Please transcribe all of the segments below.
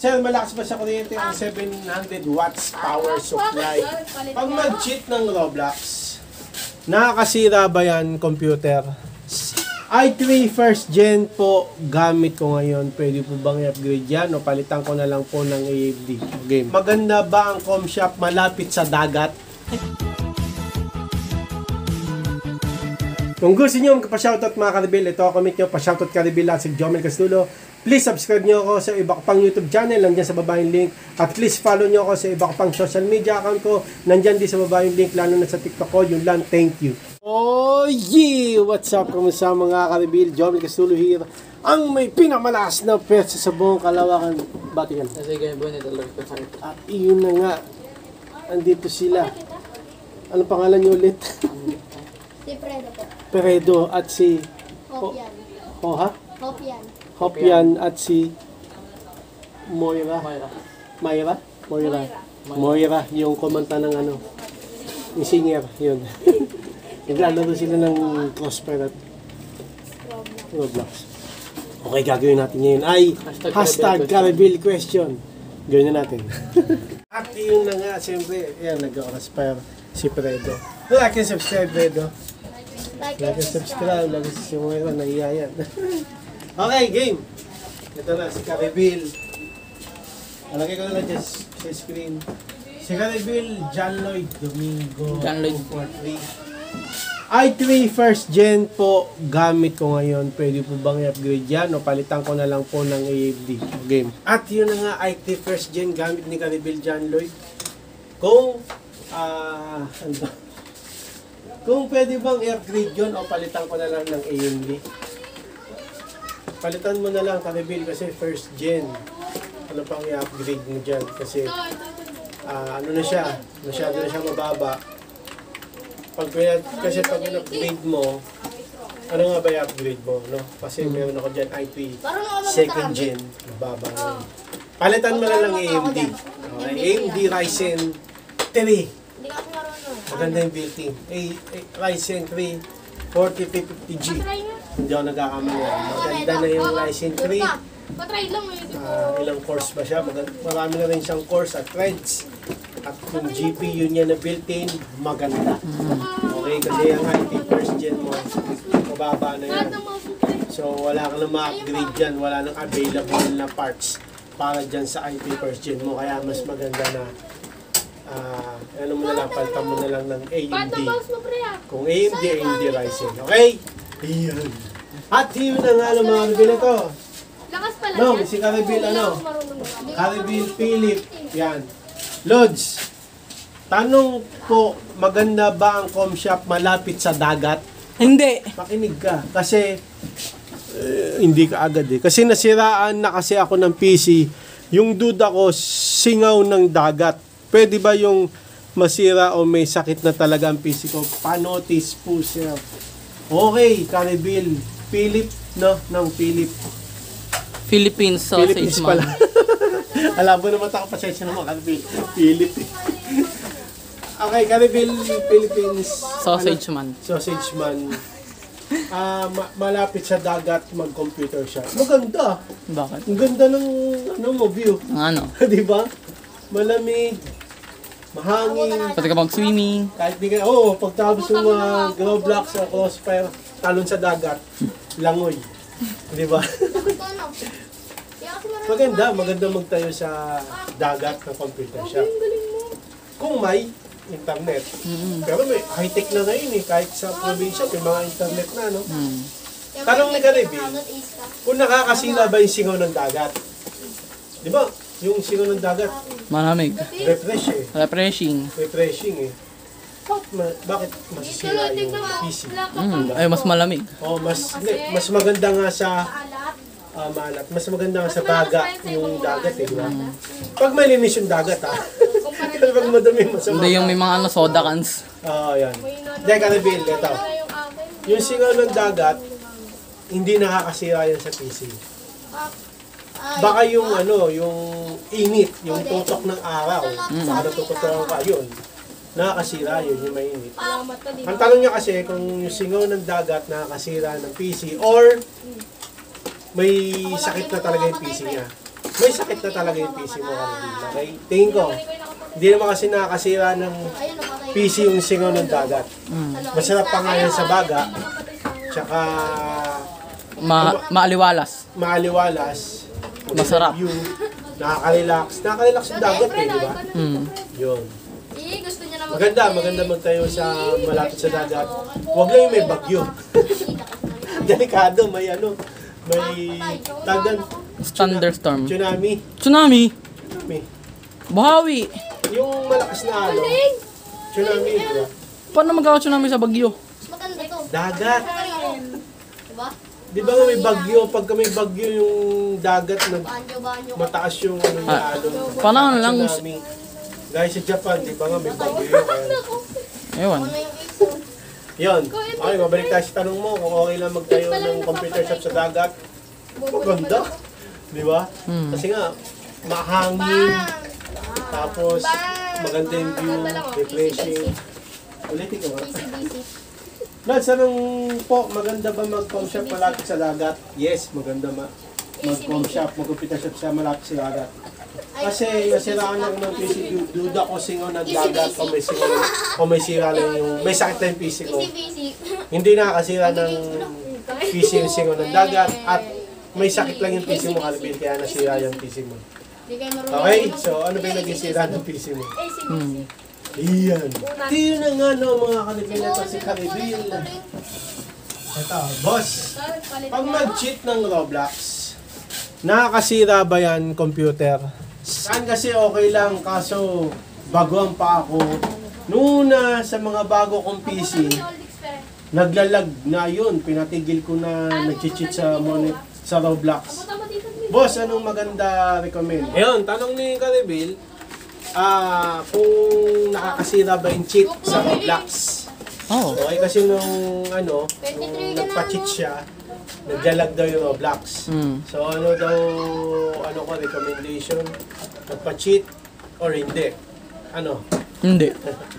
Sir, malakas ba sa kuryente ang 700 watts power supply? Pag mag-cheat ng Roblox, nakakasira ba yan computer? i3 first gen po gamit ko ngayon. Pwede po bang i-upgrade yan o palitan ko na lang po ng AMD game? Maganda ba ang com shop malapit sa dagat? Kung gusto nyo magpa-shoutout mga Karibil, ito comment nyo pa-shoutout Karibil at si Jomel Castulo. Please subscribe nyo ako sa iba ko pang YouTube channel, nandyan sa baba yung link. At please follow nyo ako sa iba ko pang social media account ko, nandyan din sa baba yung link, lalo na sa TikTok ko. Yun lang, thank you. Oh yeah! What's up? Kamusta mga Karibil? Jomel Castulo here. Ang may pinamalakas na pwersa sa buong Kalawakan. Bati ka na. At iyon na nga, andito sila. Anong pangalan nyo ulit? Si Fredo po. Peredo at si Hopian. ha? Hopian. Hopian at si Moira. Moira? Moira, yung kumanta ng ano, yung singer, yun. Naglalaro sila ng Prosper at Roblox. Okay, gagawin natin ngayon ay hashtag Karibil question. Gawin na natin. At yun na nga, siyempre, yan, nag-Prosper si Fredo. Like and subscribe, Fredo. Like and subscribe, lagi si Moira, nahiya yan. Okay, game. Ito na, si Karibil. Alagay ko na lang dyan sa screen. Si Karibil, John Lloyd Domingo. John Lloyd. 243. i3 first gen po gamit ko ngayon. Pwede po bang i-upgrade yan o palitan ko na lang po ng AMD game? At yun na nga, i3 first gen gamit ni Karibil John Lloyd. Kung pwede bang i-upgrade yun o palitan ko na lang ng AMD? Palitan mo na lang Karibil kasi first gen. Ano pang i-upgrade mo dyan? Kasi ano na siya, masyado na siya mababa. Kasi pag in-upgrade mo, ano nga ba i-upgrade mo? No? Kasi meron ako dyan i3 second gen, mababa na. Palitan mo na lang AMD. Okay, AMD Ryzen 3. Maganda yung built-in. Ryzen 3 4050G. Hindi ako nagkakamali. Maganda na yung Ryzen 3. Patry lang Ilang cores ba siya? Marami na rin siyang cores at threads. At yung GPU niya na built-in, maganda. Okay, kasi yung i3 first gen mo, mababa na yan. So, wala ka na ma-upgrade dyan. Wala nang available na parts para dyan sa i3 first gen mo. Kaya mas maganda na ano mo na lang, palitan mo na lang ng AMD. Kung AMD Ryzen. Okay? Ayan. At yun na nga ng mga Karibil ito. Lakas pala. No, si Karibil Karibil Philip. Yan. Lods, tanong po, maganda ba ang com shop malapit sa dagat? Hindi. Makinig ka. Kasi, hindi ka agad eh. Kasi nasiraan na kasi ako ng PC. Yung duda ko, singaw ng dagat. Pwede ba yung masira o may sakit na talaga ang PC ko? Panotice po sir. Okay, Karibil. Philip, no? Ng Philip. Philippines sausage Philippines man. pala. Alam mo naman ako, pasensya naman, Karibil. Philip. Okay, Karibil, Philippines. Sausage man. Sausage man. Malapit sa dagat, mag-computer siya. Maganda. Bakit? Ang ganda ng view. Ang ano? Di ba? Malamig, mahangin. Pwede ka mag-swimming. Kahit di ka, pagtapos ng mga Roblox o Crossfire, talon sa dagat, langoy. Di ba? Maganda magtayo sa dagat ng computer siya. Kung may internet. Pero may high-tech na ngayon eh. Kahit sa probinsya, may mga internet na, no? Tanong ni Karibil, kung nakakasila ba yung singaw ng dagat? Di ba? Yung singaw ng dagat, Malamig. refreshing eh. Bakit masisira yung PC? Ay, mas malamig. Mas maganda nga sa maalat. Mas maganda nga sa baga yung dagat eh, di ba? Pag malinis yung dagat pero pag madumi, masama. Hindi yung may mga ano, soda cans. Yan. Hindi, Karibil, ito. Yung singaw ng dagat, hindi nakakasira yan sa PC. Baka yung yung init, yung tutok ng araw, saka natututukan ka, yun. Nakakasira yun, yung mainit. Ang tanong niya kasi kung yung singaw ng dagat nakakasira ng PC or may sakit na talaga yung PC niya. may sakit na talaga yung PC mo kanina. Okay? Tingin ko, hindi naman kasi nakakasira ng Ayun, napatay. PC yung singaw ng dagat. Masarap pa nga yan sa baga, tsaka Maaliwalas. maaliwalas, Masarap. view, nakaka-relax. Nakaka-relax yung dagat eh, di ba? Yun. Gusto niya na Maganda magtayo sa malapit sa dagat. Huwag lang yung may bagyo. Delikado, may tagdan, Thunderstorm. tsunami. Tsunami. May, Bahawi. yung malakas na tsunami, di ba? Paano magkaka-tsunami sa Bagyo? Mas maganda to. Dagat. Diba? Di ba nga may bagyo? Pagka may bagyo yung dagat, Banyo. mataas yung alon. Paano lang? Tsunami. Guys, sa Japan, di ba nga may bagyo yun? Kaya, Ewan. Ano yung ito? yun. Okay, mabalik tayo sa tanong mo kung okay lang magtayo ng computer shop sa dagat. Maganda. Di ba? Kasi nga, mahangin. Tapos, maganda yung view, refreshing. Ulitin ko nga. BC. Lods, anong po, maganda ba mag-com shop malapit sa dagat? Yes, maganda mag-com shop, mag-computer shop sa malapit sa dagat. Kasi nasiraan lang ng PC, duda ko singaw ng dagat o may sira lang yung, may sakit na yung PC ko. BC. Hindi nakakasira ng PC yung singaw ng dagat at may sakit lang yung PC mo, Calvin, kaya nasira yung PC mo. Di kayo marunong. Okay, so ano ba yung naging sira ng PC mo? Iyan. Tiyo na nga no, mga Calvin, ito si Calvin. Ito, boss. Pag mag-cheat ng Roblox, nakakasira ba yan computer? Saan kasi okay lang, kaso baguhan pa ako. Noona sa mga bago kong PC, naglalag na yun. Pinatigil ko na nag-cheat sa Roblox. Boss, anong maganda recommend? Ayun, tanong ni Caribil, kung nakakasira ba yung cheat sa Roblox? Oh. Okay, kasi nung nagpa-cheat siya, naglalag daw yung Roblox. So ano daw, ko recommendation? Nagpa-cheat or hindi? Ano? Hindi.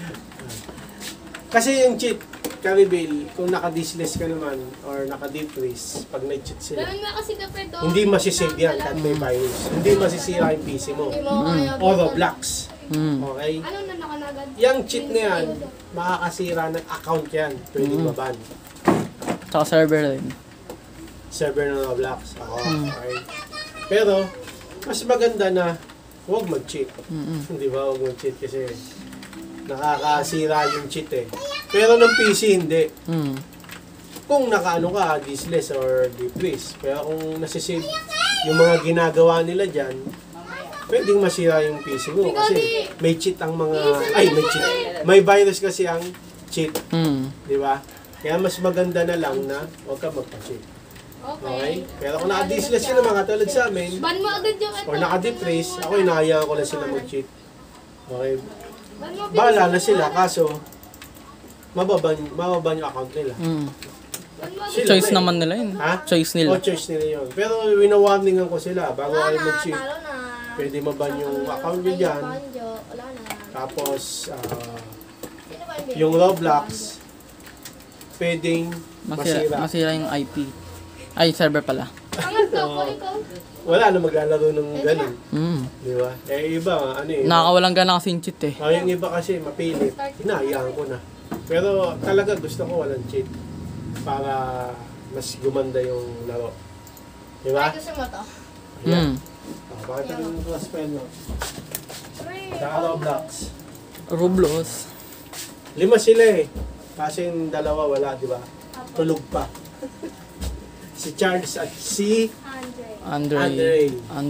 Kasi yung cheat, Caribil, kung naka-dismiss ka naman or naka-deep freeze, pag nag-cheat sila, Ganun nga kasi kapre to. hindi masisave yan kahit may virus. Hindi masisira yung PC mo. Hindi mo kaya. O Roblox. Okay? Ano na nakanagad? Yung cheat na yan, makakasira ng account yan. Pwedeng maban. Tsaka server rin. Server ng Roblox. Okay. Pero, mas maganda na huwag mag-cheat. Di ba? Huwag mag-cheat kasi nakakasira yung cheat eh. Pero ng PC hindi. Kung nakaano ka, dismiss or deep freeze. Pero kung nasisave yung mga ginagawa nila dyan, pwedeng masira yung PC mo. Kasi may cheat ang mga... may cheat. May virus kasi ang cheat. Di ba? Kaya mas maganda na lang na huwag ka magpa-cheat. Okay? Pero kung naka-dismiss ka naman katulad sa amin, Ban mo agad yung ito. or naka-deep freeze, ako inahayaan ko na sila mag-cheat. Okay? Ban mo Bahala na sila, kaso mababan yung account nila. Sila Choice na eh. naman nila yun. Ha? Choice nila. O choice nila yun. Pero wina-warningan ko sila bago Wala kayo na, mag-cheat. talo na. Pwede maban yung account nyo dyan. Wala na. Tapos, Sino ba yung yung Roblox, pwedeng Masira, masira. masira yung IP. Ay, server pala. Angat to, ikaw. Wala na maglalaro ng ganun. Di ba? Iba, Nakakawalang gana kasi yung cheat eh. yung iba kasi mapilit. Hinahayaan ko na. Pero talaga gusto ko walang cheat. Para mas gumanda yung laro. Di ba? Ay, gusto mo to. Bakit yung crossfire mo? Sa Roblox. Roblox. 5 sila eh. Kasi yung dalawa wala, di ba? Tulog pa. Si Charles at si Andre.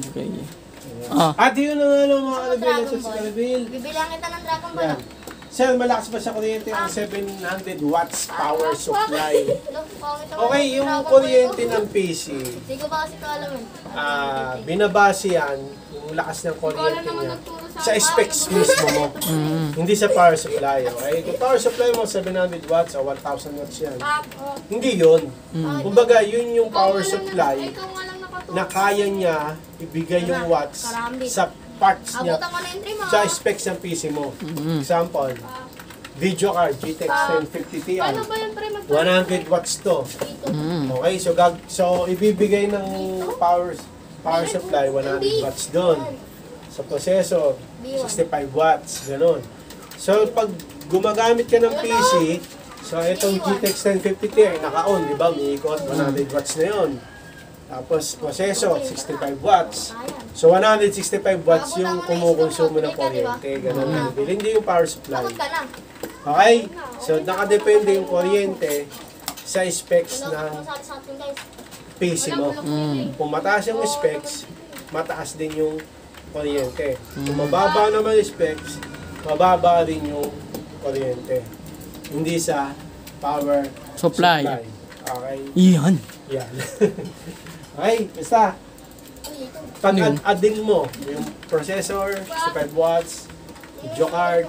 At yun na nga lang mga Calvin sa si Calvin. Bibilang kita ng Dragon Ball. Yan. Sir, malakas ba sa kuryente ang 700 watts power supply? Okay, yung kuryente ng PC, Hindi ko ba kasi ito alam eh. binabase yan, yung lakas ng kuryente niya, sa specs mismo mo. Hindi sa power supply, okay? Kung power supply mo 700 watts o 1,000 watts yan, hindi yun. Kumbaga, yun yung power supply Ikaw nga lang nakatulog. na kaya niya ibigay yung watts sa parts niya, Abutan ko na entry mo. sa specs ng PC mo. Example, video card GTX 1050 Ti. Paano ba yung pre 100 watts to. Okay, so ibibigay ng power power supply, 100 watts doon. Sa processor, 65 watts, ganun. So, pag gumagamit ka ng PC, so itong GTX 1050 Ti ay naka-on, di ba? Umiikot, 100 watts na yun. Tapos, processor, 65 watts. So, 165 watts yung kumukonsumo ng kuryente. Ganun. Hindi yung power supply. Takot ka na. Okay? So, nakadepende yung kuryente sa specs ng Masakit sa atin guys. PC mo. Kung mataas yung specs, mataas din yung kuryente. Kung mababa naman yung specs, mababa rin yung kuryente. Hindi sa power Supply. Okay? Iyan. Yan. Okay, basta. Pag add-in mo, yung processor, 65 watts, video card,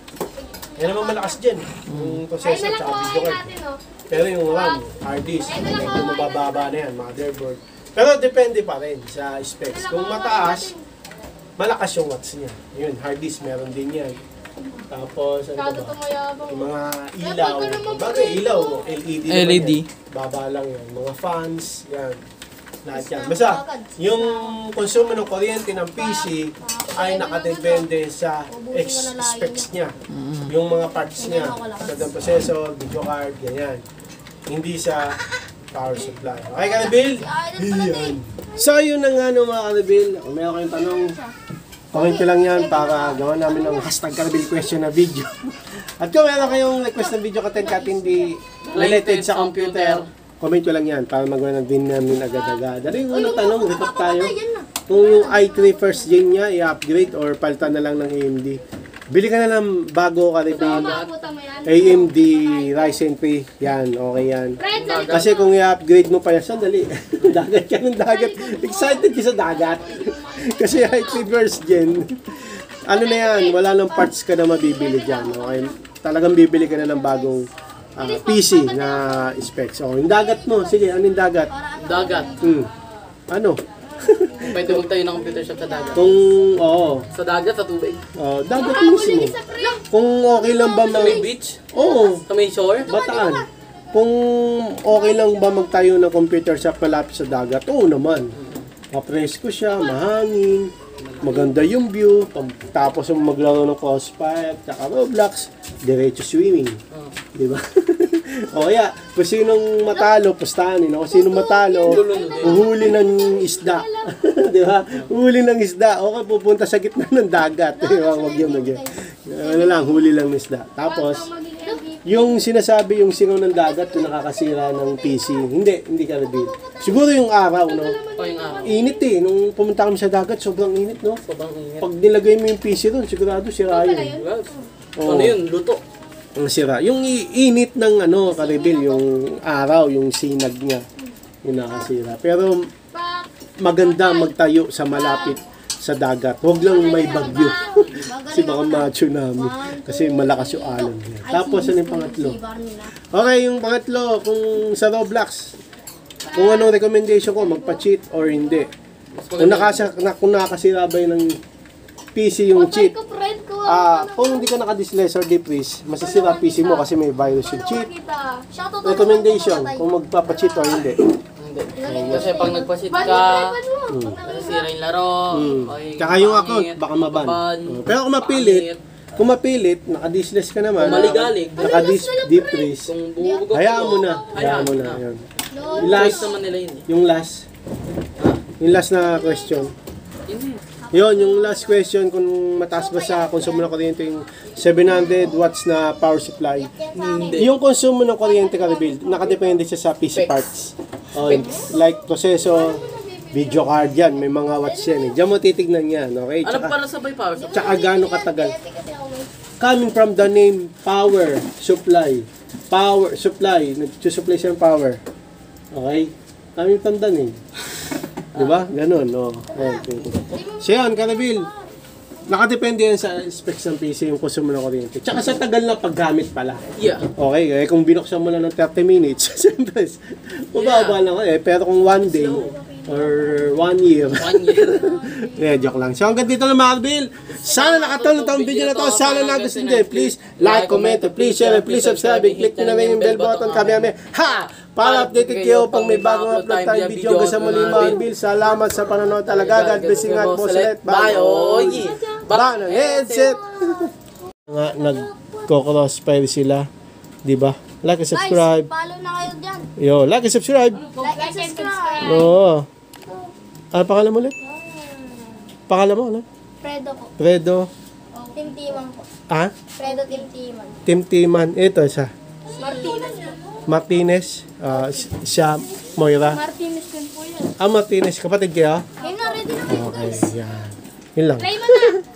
yan naman malakas dyan. Yung processor at video card. Pero yung RAM, hard disk, medyo mabababa na yan, motherboard. Pero depende pa rin sa specs. Kung mataas, malakas yung watts niya. Yun, hard disk, meron din yan. Tapos, ano ba? Yung mga ilaw. Bagay, ilaw, LED. LED. Baba lang yan. Mga fans, yan. Lahat yan. Basta, yung konsumo ng kuryente ng PC ay nakadepende sa specs niya. Yung mga parts niya. Sa processor, video card, ganyan. Hindi sa power supply. Okay, Kanabil? Yan. So, yun na nga no, mga Kanabil. Kung meron kayong tanong, comment ko lang yan para gawa namin ng hashtag Kanabil question na video. At kung meron kayong request ng video katent hindi related sa computer, comment ko lang yan para magawa ng din namin agad-agad. Dari yung unang tanong, report tayo. Kung yung i3 first gen niya, i-upgrade or palitan na lang ng AMD. Bili ka na ng bago Kanabil. AMD Ryzen 3. Yan, okay yan. Kasi kung i-upgrade mo pa yan, sandali. Dagat ka ng dagat. Excited ka sa dagat. Kasi i3 first gen, ano na yan, wala nang parts ka na mabibili dyan. Okay? Talagang bibili ka na ng bagong PC na specs. Oh, yung dagat mo, sige, ano yung dagat? Dagat. Ano? Pwede magtayo ng computer shop sa dagat. Kung, oo. Sa dagat, sa tubig. Oh, dagat mismo. Kung okay lang ba Sa may beach? Oo, Sa may shore? bataan. Kung okay lang ba magtayo ng computer shop malapit sa dagat? Oo naman. Mapresko siya, mahangin, maganda yung view, tapos yung maglaro ng Crossfire, tsaka Roblox, diretso swimming. Di ba? O kaya, kung sinong matalo, pustahanin. O kung sinong matalo, uhuli ng isda. Di ba? Uhuli ng isda. O kaya pupunta sa gitna ng dagat. Di ba? Huwag yun, huwag yun. Ano lang, huli lang ng isda. Tapos, yung sinasabi yung singaw ng dagat, yung nakakasira ng PC. Hindi ka na din. Siguro yung araw, no? O yung araw. Init eh. Nung pumunta kami sa dagat, sobrang init, no? Sobrang init. Pag nilagay mo yung PC doon, sigurado sira yun. Ano yun? Luto. Ang sira. Yung init ng ano, Kanabil, yung araw, yung sinag niya, yung nakasira. Pero maganda magtayo sa malapit sa dagat. Huwag lang may bagyo. Kasi baka ma-tsunami. Kasi malakas yung alon niya. Tapos, ano yung pangatlo? Okay, yung pangatlo, kung sa Roblox, kung anong recommendation ko, magpa-cheat or hindi. Kung nakasira ba yun ng PC yung cheat, kung hindi ka naka-disless or defreeze, masisira PC mo kasi may virus yung cheat. Recommendation, kung magpapa-cheat or hindi. Hindi. Kasi pag nagpasit ka, masisira yung laro. Tsaka yung account, baka maban. Pero kung mapilit, naka-disless ka naman, Maligalig. naka-defreeze, Kung bubugok hayaan mo na. Hayaan mo na. Yun. Yung Choice last, naman nila yun eh. yung last na question. Yun eh. Yun, yung last question, kung mataas ba sa konsumo ng kuryente yung 700 watts na power supply. Hindi. Yung konsumo ng kuryente, Kanabil, nakadepende siya sa PC parts. Like processor, video card yan, may mga watts yan eh. Diyan mo titignan yan, okay? Ano para sabay power supply? Tsaka gaano katagal. Coming from the name power supply. Power supply, nag-supply siya ng power. Okay? Coming from the name. Diba? Ganun, no. Okay. So yan, Kanabil, nakadepende yan sa specs ng PC yung konsumo ng kuryente. Tsaka sa tagal na paggamit pala. Yeah. Okay, kung binuksan mo lang ng 30 minutes, siyempre, mababa lang eh. Pero kung 1 day, or 1 year. 1 year. Joke lang. So hanggang dito lang mga Kanabil. Sana nakatulong tong video na to. Sana nagustuhan nyo. Please like, comment, please share, please subscribe. Click nyo na rin yung bell button. Kami. Ha! Para updated kayo pang may bagong upload tayong video. Hanggang sa muli mga Bill. Salamat sa panonood talaga. God bless you at po ulit. Bye. Oy! Ba ng headset. Nga nagko-crossfire sila, 'di ba? Like and subscribe. Guys, follow na kayo dyan. Yo, like and subscribe. Like and subscribe. Oo. Ano pangalan mo ulit? Pangalan mo ano? Fredo po. Fredo. Team Timan po. Ah? Fredo Team Timan. Tim Timan. Ito siya. Martinez po. Martinez. Siya Moira. Martinez din po yun. Martinez. Kapatid kayo? Ayun na, ready na kayo. Okay, yan. Yun lang. Play mo na.